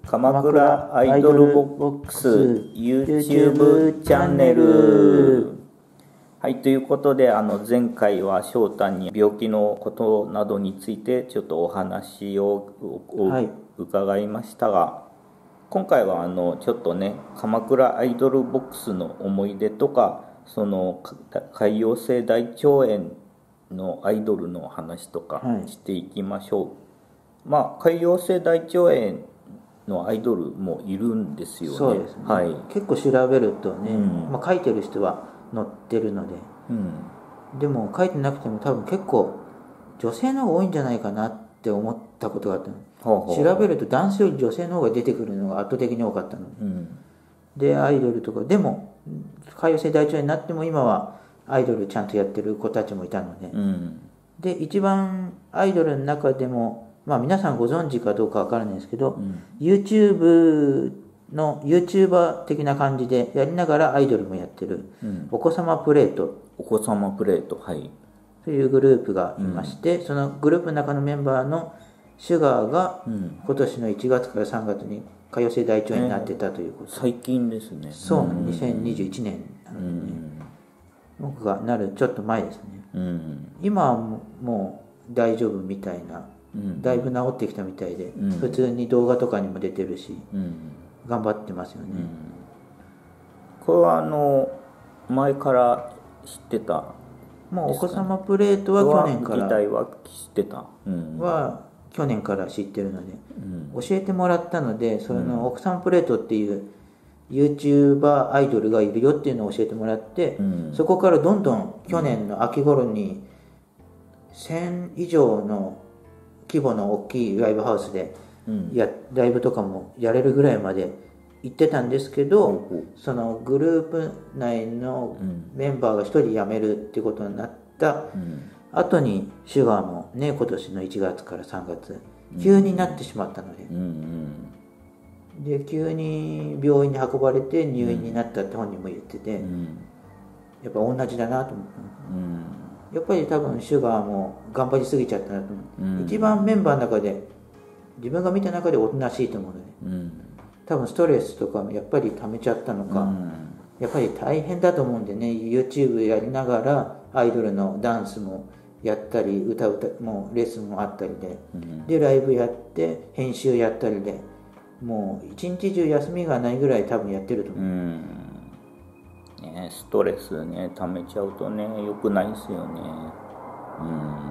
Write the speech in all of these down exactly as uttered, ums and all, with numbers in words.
鎌倉アイドルボックス YouTube チャンネル。はい、ということであの前回は翔太に病気のことなどについてちょっとお話を伺いましたが、はい、今回はあのちょっとね鎌倉アイドルボックスの思い出とか、その潰瘍性大腸炎のアイドルの話とかしていきましょう。はい、まあ潰瘍性大腸炎のアイドルもいるんですよね。 そうですね、はい、結構調べるとね、うん、まあ、書いてる人は載ってるので、うん、でも書いてなくても多分結構女性の方が多いんじゃないかなって思ったことがあったの。ほうほうほう。調べると男性より女性の方が出てくるのが圧倒的に多かったの、うん、でアイドルとかでも潰瘍性大腸炎になっても今はアイドルちゃんとやってる子たちもいたので、うん、で一番アイドルの中でもまあ皆さんご存知かどうかわからないですけど、うん、YouTube の YouTuber 的な感じでやりながらアイドルもやってる、うん、お子様プレートお子様プレートはいというグループがいまして、うん、そのグループの中のメンバーのシュガーが今年のいちがつからさんがつに潰瘍性大腸炎になってたということ、 ね、最近ですね。 そう、うん、にせんにじゅういちねんなのでね、うん、僕がなるちょっと前ですね、うん、今はもう大丈夫みたいな、だいぶ治ってきたみたいで、うん、普通に動画とかにも出てるし、うん、頑張ってますよね、うん、 これはあの前から知ってた、ね、 もうお子様プレートは去年から自体は知ってた、 うん、は去年から知ってるので、うん、教えてもらったので、そのお子様プレートっていう YouTuber アイドルがいるよっていうのを教えてもらって、うん、そこからどんどん去年の秋頃にせん以上の規模の大きいライブハウスでや、うん、ライブとかもやれるぐらいまで行ってたんですけど、うん、そのグループ内のメンバーがひとり辞めるってことになった後にシュガーもね今年のいちがつからさんがつ急になってしまったので、うんうん、で急に病院に運ばれて入院になったって本人も言ってて、うん、やっぱ同じだなと思って、うんやっぱり多分シュガーも頑張りすぎちゃったなと思う、うん、一番メンバーの中で自分が見た中でおとなしいと思うので、うん、多分ストレスとかもやっぱり溜めちゃったのか、うん、やっぱり大変だと思うんでね YouTube やりながらアイドルのダンスもやったり歌歌もうレッスンもあったりで、うん、でライブやって編集やったりでもう一日中休みがないぐらい多分やってると思う、うんね、ストレスね溜めちゃうとね良くないですよね、うん、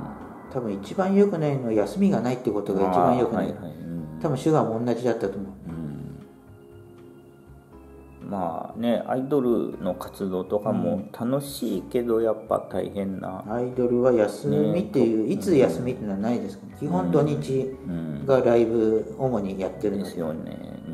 多分一番良くないのは休みがないってことが一番良くない、はいはい、うん、多分シュガーも同じだったと思う、 うん、まあねアイドルの活動とかも楽しいけどやっぱ大変な、 うん、アイドルは休みっていう、ね、いつ休みっていうのはないですか、ね、基本土日がライブ主にやってるの で,、 ですよね、うん、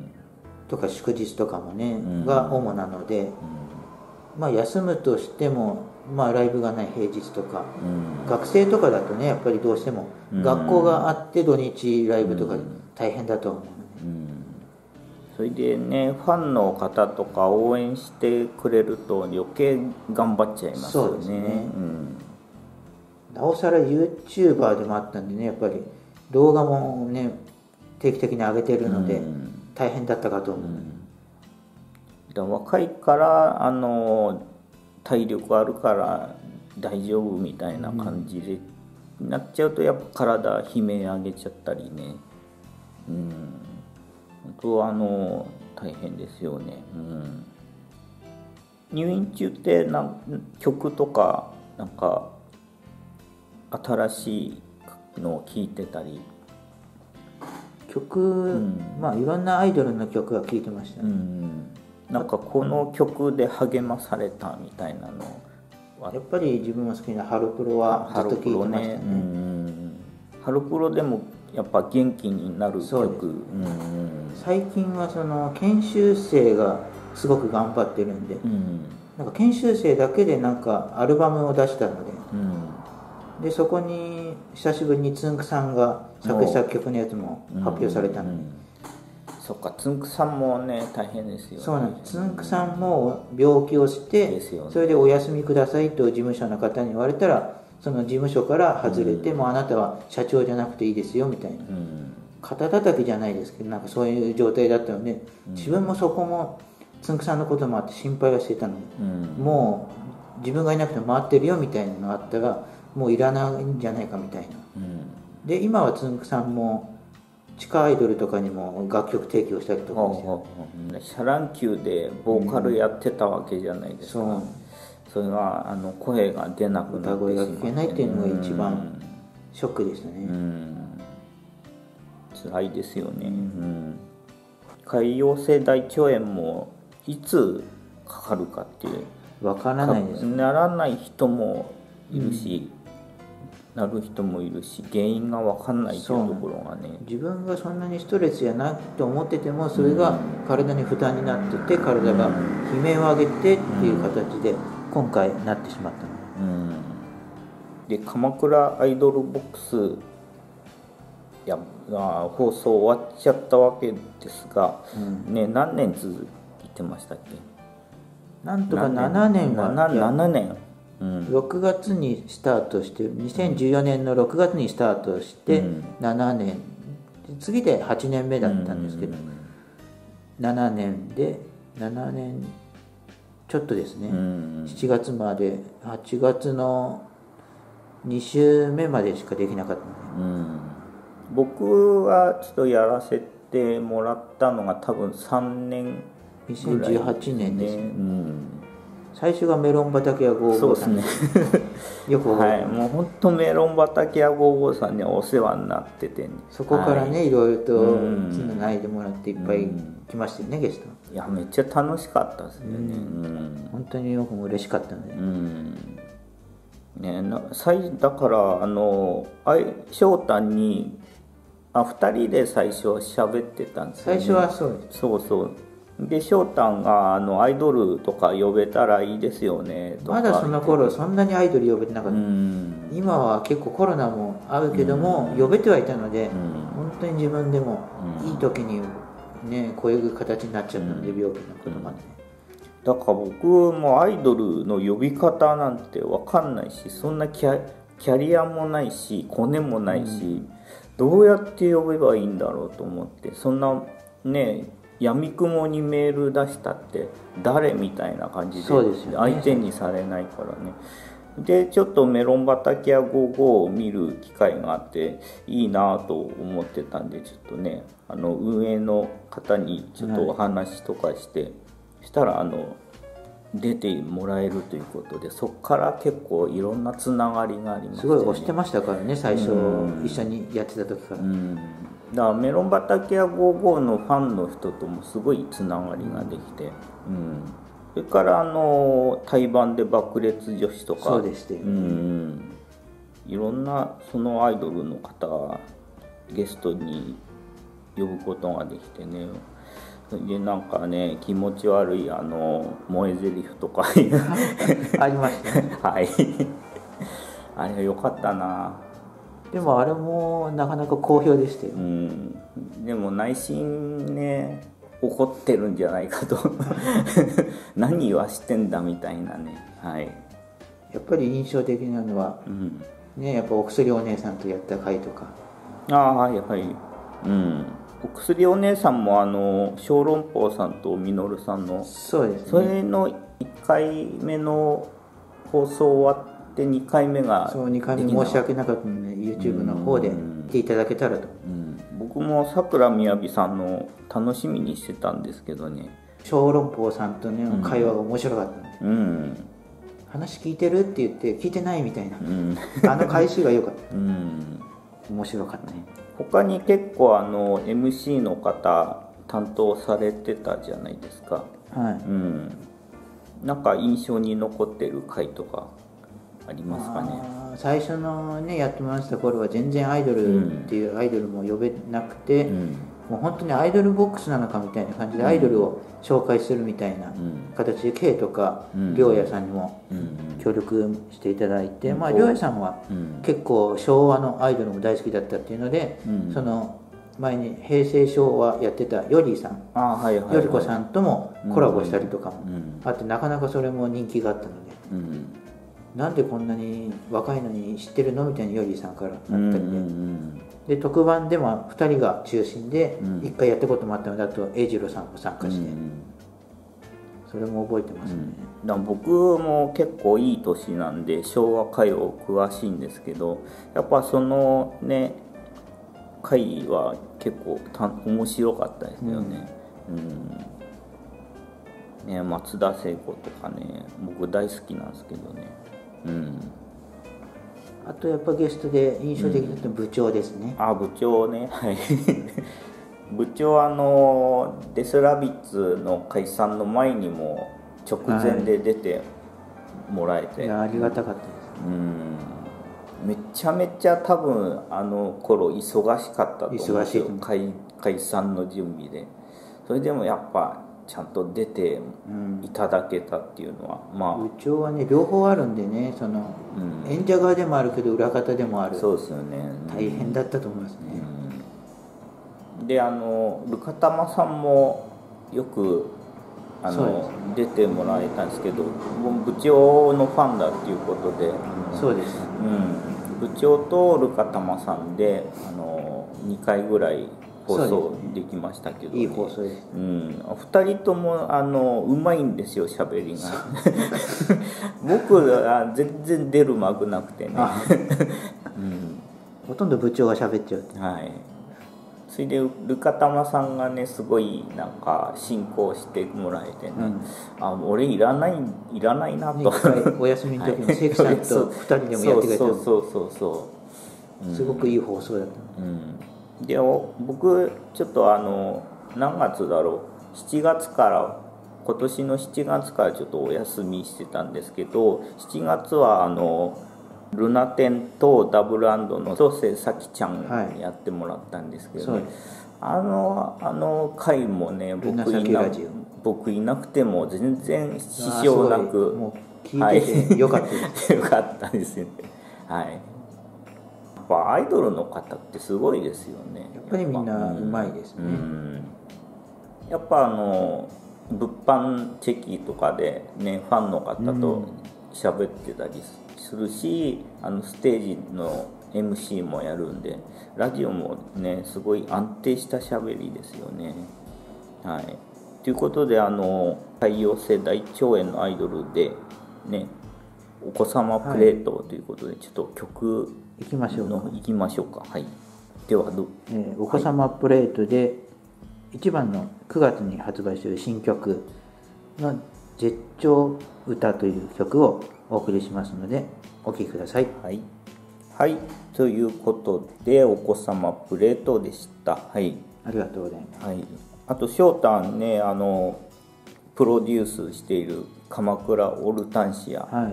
とか祝日とかもね、うん、が主なので、うんまあ、休むとしても、まあ、ライブがない平日とか、うん、学生とかだとねやっぱりどうしても学校があって土日ライブとか大変だと思うので、うんうん、 それでねファンの方とか応援してくれると余計頑張っちゃいますよね。そうですね、うん、 なおさら YouTuber でもあったんでねやっぱり動画もね定期的に上げてるので大変だったかと思う、うん若いからあの体力あるから大丈夫みたいな感じで、うん、なっちゃうとやっぱ体悲鳴上げちゃったりね、うん、本当はあの大変ですよね、うん、入院中ってなん曲とかなんか新しいのを聴いてたり曲、うん、まあいろんなアイドルの曲は聴いてましたね、うんなんかこの曲で励まされたみたいなのはやっぱり自分が好きなハロプロはずっと聴いてましたね。 ハロプロでもやっぱ元気になる曲、うん、 最近はその研修生がすごく頑張ってるんで、うん、なんか研修生だけでなんかアルバムを出したので、うん、でそこに久しぶりにつんくさんが作詞作曲のやつも発表されたので、うんうんそっかつんくさんもね大変ですよね。 そうなんです。つんくさんも病気をして、ね、それでお休みくださいと事務所の方に言われたらその事務所から外れて、うん、もうあなたは社長じゃなくていいですよみたいな、うん、 肩叩きじゃないですけどなんかそういう状態だったので、うん、自分もそこもつんくさんのこともあって心配はしてたのに、うん、もう自分がいなくても回ってるよみたいなのがあったらもういらないんじゃないかみたいな、うん、で今はつんくさんも地下アイドルとかにも楽曲提供したりとかして、 うん、シャラン級でボーカルやってたわけじゃないですか、うん、そ, それがあの声が出なくなってしまって、 歌声が聞けないっていうのが一番ショックでしたね、うん、 辛いですよね、うん、潰瘍性大腸炎もいつかかるかっていう分からないです、 ならない人もいるし、うん、なる人もいるし原因が分かんないっていうところがね、 自分がそんなにストレスやなと思っててもそれが体に負担になってて体が悲鳴を上げてっていう形で今回なってしまったの、うん、 で鎌倉アイドルボックスいや放送終わっちゃったわけですが、うんね、何年続いてましたっけ？ なんとかななねんはななねん、 うん、ろくがつにスタートしてにせんじゅうよねんのろくがつにスタートしてななねん、うん、次ではちねんめだったんですけど、うん、ななねんでななねんちょっとですね、うん、しちがつまではちがつのに週目までしかできなかったので、うん、 僕はちょっとやらせてもらったのが多分さんねんぐらいにせんじゅうはちねんですね、うん、最初がメロン畑屋ゴーゴーさんそうですねよく覚えてます、はい、もう本当メロン畑屋ゴーゴーさんにはお世話になってて、ね、 そこからね、はい、いろいろとつないでもらっていっぱい来ましたよね、うん、ゲスト。 いやめっちゃ楽しかったですよね、うんうん、 本当に僕も嬉しかったので、 うんね、なだからあの翔太にあふたりで最初は喋ってたんですよね。 最初はそうです。 そうそうで翔太があのアイドルとか呼べたらいいですよねとか。 まだその頃そんなにアイドル呼べてなかった、うん、今は結構コロナもあるけども、うん、呼べてはいたので、うん、本当に自分でもいい時にねこういう形になっちゃったので、うん、病気のことまで、 だから僕もアイドルの呼び方なんて分かんないしそんなキャ、キャリアもないしコネもないし、うん、どうやって呼べばいいんだろうと思ってそんなね闇雲にメール出したって誰みたいな感じで相手にされないからね。でちょっとメロン畑やゴーゴーを見る機会があっていいなと思ってたんでちょっとねあの運営の方にちょっとお話とかして、はい、したらあの出てもらえるということでそこから結構いろんなつながりがありましたね。 すごい推してましたからね最初一緒にやってた時から、うん、 だからメロン畑やゴーゴーのファンの人ともすごいつながりができて、うん、それからあの対バンで爆裂女子とかそうでしたよね、うん、 いろんなそのアイドルの方がゲストに呼ぶことができてねでなんかね気持ち悪いあの萌え台詞とかありましたねはいあれは良かったな。 でもあれもなかなか好評でしたよ、うん、でも内心ね怒ってるんじゃないかと何言わしてんだみたいなね、はい、 やっぱり印象的なのは、うん、ねやっぱお薬お姉さんとやった回とかああはいはいうんお薬お姉さんもあの小籠包さんとみのるさんのそうですねそれのいっかいめの放送終わってにかいめがそうにかいめ申し訳なかったので YouTube の方で見ていただけたらと、うん、 僕もさくらみやびさんの楽しみにしてたんですけどね小籠包さんとね会話が面白かったので、うん、話聞いてるって言って聞いてないみたいな、うん、あの返しが良かった、うん、面白かったね。 他に結構あの エムシー の方担当されてたじゃないですか、はいうん、なんか印象に残ってる回とかありますかね。 最初のねやってました頃は全然アイドルっていうアイドルも呼べなくて、うん、もう本当にアイドルボックスなのかみたいな感じでアイドルを紹介するみたいな形で K とか亮也さんにも協力していただいて、まあ亮也さんは結構昭和のアイドルも大好きだったっていうので、その前に平成昭和やってたヨリーさん、ヨリコさんともコラボしたりとかもあってなかなかそれも人気があったので、 なんでこんなに若いのに知ってるのみたいにヨギさんからあったりで、 うんうんうんで特番でもふたりが中心でうんいっかいやったこともあったので、あと栄次郎さんも参加して、 うんそれも覚えてますね、 うん、だから僕も結構いい年なんで昭和歌謡詳しいんですけど、やっぱそのね回は結構た面白かったですよね、うん、ね松田聖子とかね僕大好きなんですけどね、うん、 あとやっぱゲストで印象的だったのは部長ですね、 あ部長ねはい部長あのデスラビッツの解散の前にも直前で出てもらえて、 いやありがたかったです、 うんめちゃめちゃ多分あの頃忙しかったと思うんですよ、解解散の準備で。それでもやっぱちゃんと出ていただけたっていうのは、まあ部長はね両方あるんでね、その、うん、演者側でもあるけど裏方でもある、 そうですよね、 大変だったと思いますね、 うん、であのルカタマさんもよくあの、ね、出てもらえたんですけど、部長のファンだっていうことで、 そうです、 うん、部長とルカタマさんであのにかいぐらい放送できましたけど、ね、 いい放送です、 うん、ふたりともあのうまいんですよ喋りが僕は全然出る幕なくてね、 うん、ほとんど部長が喋っちゃうって、 はい、それでルカタマさんがねすごいなんか進行してもらえてね、うん、あ俺いらないいらないなと、ね、 お休みの時も関さんとふたりでもやってくれた、 そうそうそうそうそう、 うん、すごくいい放送だった、 うんで僕ちょっとあの何月だろうしちがつから今年のしちがつからちょっとお休みしてたんですけど、しちがつはあのルナテンとダブルアンドの広瀬咲ちゃんやってもらったんですけど、ね、はい、あのあの回もね僕いな僕いなくても全然支障なくもう聞いててよかったです、 はい、よかったですね、はい、やっぱアイドルの方ってすごいですよね。 やっぱりみんなうまいですね、うんうん、 やっぱあの物販チェキとかでねファンの方と喋ってたりするし、うん、あのステージの エムシー もやるんでラジオもねすごい安定した喋りですよね。はいということであの太陽世代長園のアイドルでねお子様プレートということで、はい、ちょっと曲いきましょうか。 行きましょうか。はい。ではどう、 えー、お子様プレートでいちばんのくがつに発売している新曲の絶頂歌という曲をお送りしますのでお聴きください。 はい。はい。ということでお子様プレートでした。はい。 ありがとうございます。 はい。あと翔太ねあのプロデュースしている鎌倉オルタンシア、はい、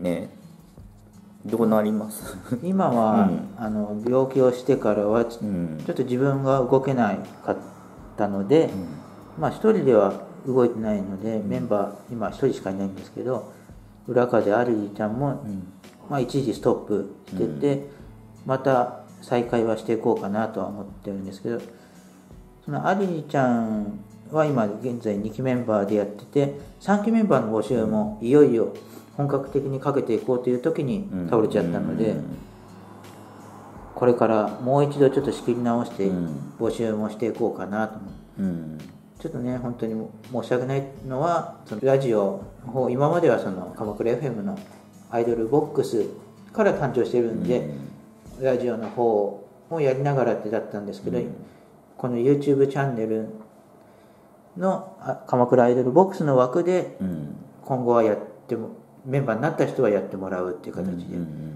ね。どうなります今は、うん、あの病気をしてからはち、うん、ちょっと自分が動けないかったので、うん、まあ一人では動いてないので、うん、メンバー今一人しかいないんですけど裏方でアリーちゃんも、うんまあ、一時ストップしてて、うん、また再開はしていこうかなとは思ってるんですけど、そのアリーちゃんは今現在にきメンバーでやっててさんきメンバーの募集もいよいよ本格的にかけていこうという時に倒れちゃったので、これからもう一度ちょっと仕切り直して募集もしていこうかなと思って、ちょっとね本当に申し訳ないのはそのラジオの方今まではその鎌倉 エフエム のアイドルボックスから誕生してるんで、ラジオの方をやりながらってだったんですけど、この YouTube チャンネルの鎌倉アイドルボックスの枠で今後はやってもメンバーになった人はやってもらうっていう形で、うんうんうん、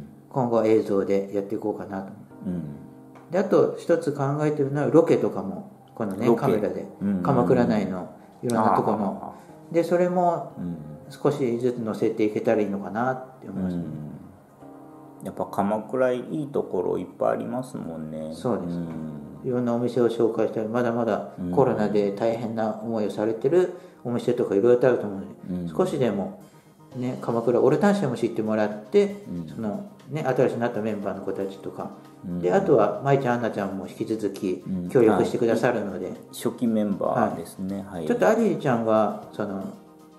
今後は映像でやっていこうかなと、うん、であと一つ考えてるのはロケとかもこのねカメラで、うんうんうん、鎌倉内のいろんなところのでそれも少しずつ載せていけたらいいのかなって思います、ねうん、やっぱ鎌倉いいところいっぱいありますもんね。 そうです、うん、いろんなお店を紹介したりまだまだコロナで大変な思いをされてるお店とかいろいろあると思うので、うん、少しでもね、鎌倉オルタンシアも知ってもらって、うんそのね、新しくなったメンバーの子たちとか、うん、であとは舞ちゃんアンナちゃんも引き続き協力してくださるので、うん、 初期メンバーですね、 はいはい、ちょっとアリーちゃんはその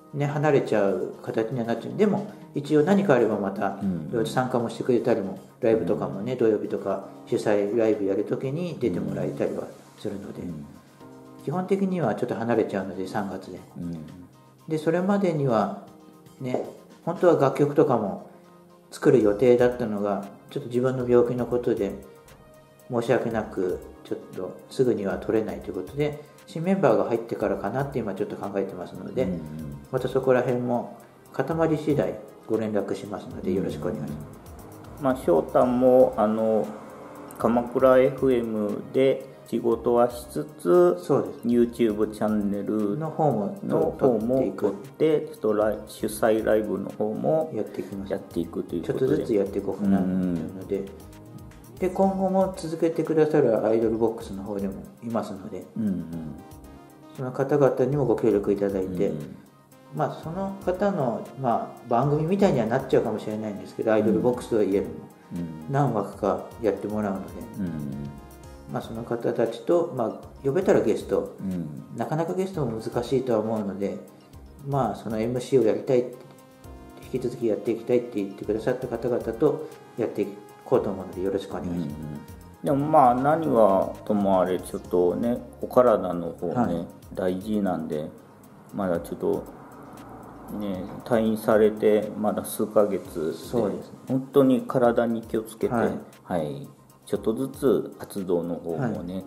ね、離れちゃう形にはなっちゃう。でも一応何かあればまたいろいろ参加もしてくれたりも、ライブとかもね、土曜日とか主催ライブやるときに出てもらえたりはするので、基本的にはちょっと離れちゃうのでさんがつで、でそれまでにはね、本当は楽曲とかも作る予定だったのがちょっと自分の病気のことで申し訳なくちょっとすぐには取れないということで、新メンバーが入ってからかなって今ちょっと考えてますので、うんうん、またそこら辺も固まり次第ご連絡しますのでよろしくお願いします。 うん、まあ翔太もあの鎌倉 エフエム で仕事はしつつ、そうです YouTube チャンネルの方もの方も撮って主催ライブの方もやっていきます。やっていくということで、 ちょっとずつやっていこうかなというので、うん、で今後も続けてくださるアイドルボックスの方でもいますので、うんうん、その方々にもご協力いただいて、うん、まあその方の、まあ、番組みたいにはなっちゃうかもしれないんですけど、アイドルボックスとはいえども、うん、何枠かやってもらうので、うん、まあ、その方たちと、まあ、呼べたらゲスト、うん、なかなかゲストも難しいとは思うので、まあその エムシー をやりたい、引き続きやっていきたいって言ってくださった方々とやっていこうと思うのでよろしくお願いします。うん、 でもまあ何はともあれちょっとね、お体の方ね、はい、大事なんで、まだちょっとね、退院されてまだ数ヶ月で、そうです、ね、本当に体に気をつけて、はいはい、ちょっとずつ活動の方もね、はい、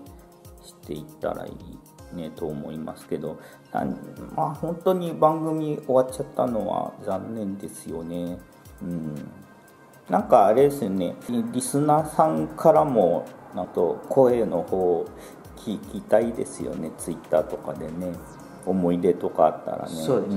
していったらいいねと思いますけど、まあ本当に番組終わっちゃったのは残念ですよね。うん、なんかあれですよね、リスナーさんからもなんと声の方聞きたいですよね。ツイッターとかでね、思い出とかあったらね。 そうですね、うん、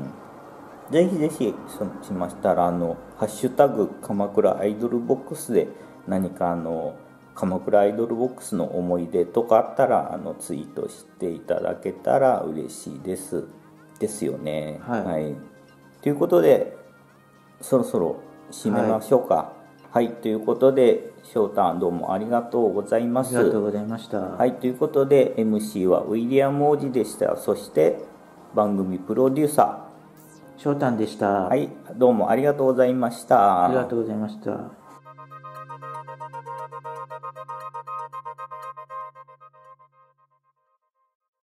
ぜひぜひしましたらあのハッシュタグ鎌倉アイドルボックスで何かあの鎌倉アイドルボックスの思い出とかあったらあのツイートしていただけたら嬉しいですですよね。はい、はい、ということでそろそろ締めましょうか。はい、はい、ということで翔太どうもありがとうございます。 ありがとうございました。 はい、ということで エムシー はウィリアム王子でした。そして番組プロデューサー翔太でした。 はい、どうもありがとうございました。 ありがとうございました。